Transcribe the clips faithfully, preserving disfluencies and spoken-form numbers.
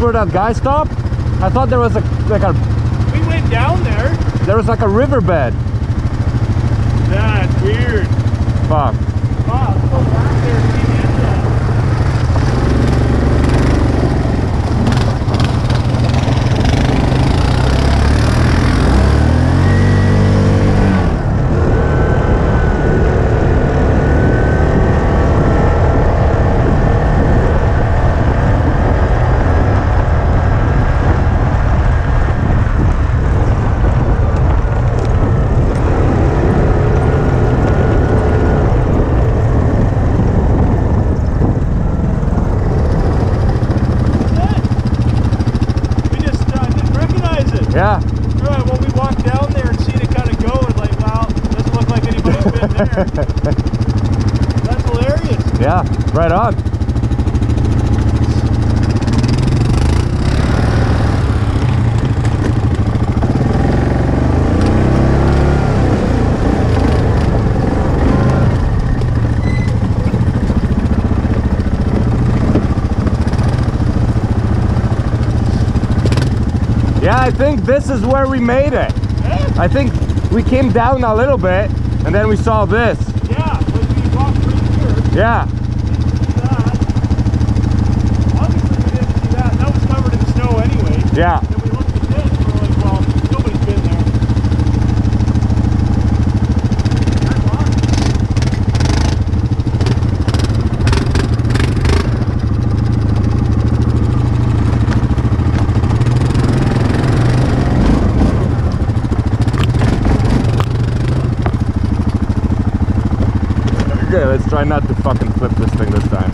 where that guy stopped? I thought there was a like a. We went down there. There was like a riverbed. That's weird. Fuck. Wow, let's go back there and see the end of that. Yeah. Right, well, we walked down there and seen it kind of go, and like, wow, doesn't look like anybody's been there. That's hilarious. Yeah, right on. Yeah, I think this is where we made it. Eh? I think we came down a little bit and then we saw this. Yeah, but we walked through here. Yeah. See that. Obviously, we didn't see that. That was covered in snow anyway. Yeah. Then we looked at this and we're like, well, nobody's been there. That's awesome. Okay, let's try not to fucking flip this thing this time.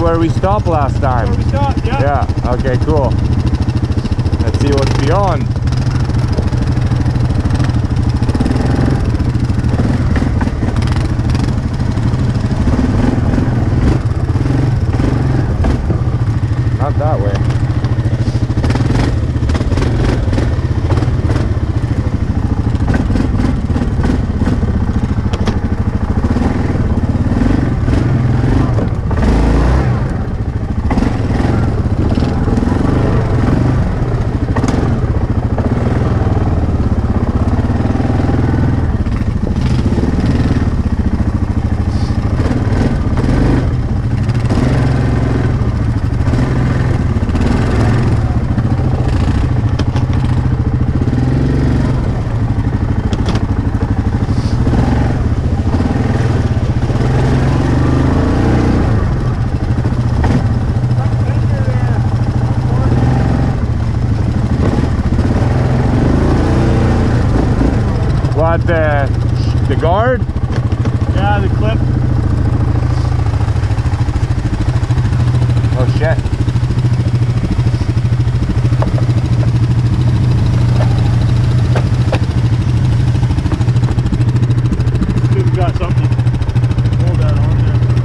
where we stopped last time. Where we stopped, yeah. Yeah, okay, cool. Let's see what's beyond. Not that way. What, the, the guard? Yeah, the clip. Oh shit. See if we got something. Hold that on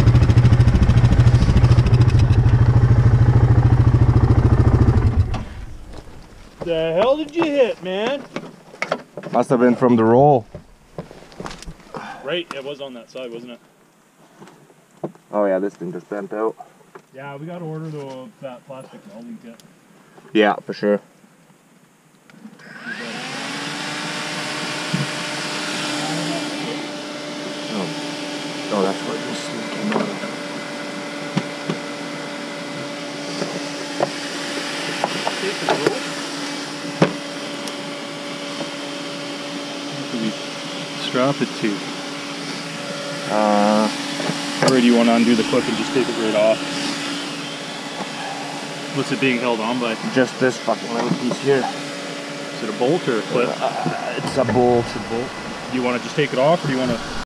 there. The hell did you hit, man? Must have been from the roll. Right, it was on that side, wasn't it? Oh yeah, this thing just bent out. Yeah, we got to order the that plastic welding kit. Yeah, for sure. Oh, oh that's what this thing came out of. Take the roll. What do we strap it to? Uh, Or do you want to undo the clip and just take it right off? What's it being held on by? just this fucking little piece here. Is it a bolt or a clip? Uh, it's a bolt. It's a bolt. Do you want to just take it off or do you want to